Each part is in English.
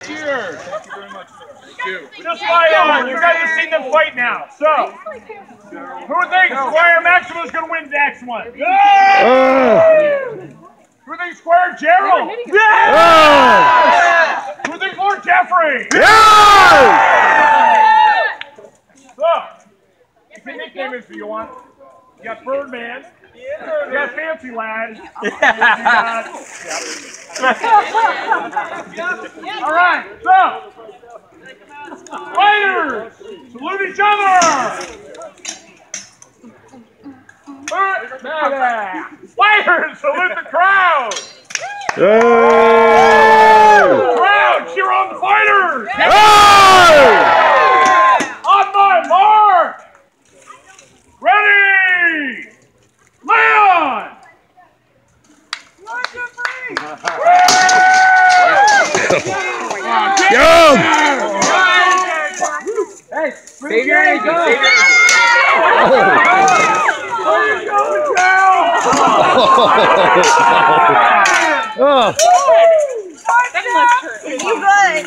Cheers. Thank you very much, sir. Thank you. Just fight on. You guys have seen them fight now. So, who thinks Squire Maximus is going to win the next one? Who thinks Squire Gerald? Who thinks Lord Jeffrey? So, you can nickname it if you want. You got Birdman. You got Fancy Lad. All right, so fighters, salute each other. Fighters, salute the crowd. Crowd, cheer on the fighters. On my mark. Ready. Leon! Jump! Hey, save your ego! Where you going, Joe? You good?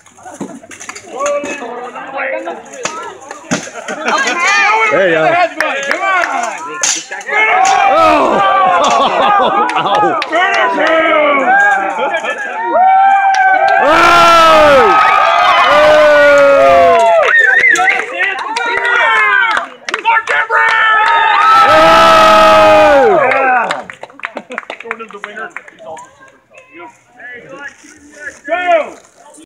There you go. Come on! Oh!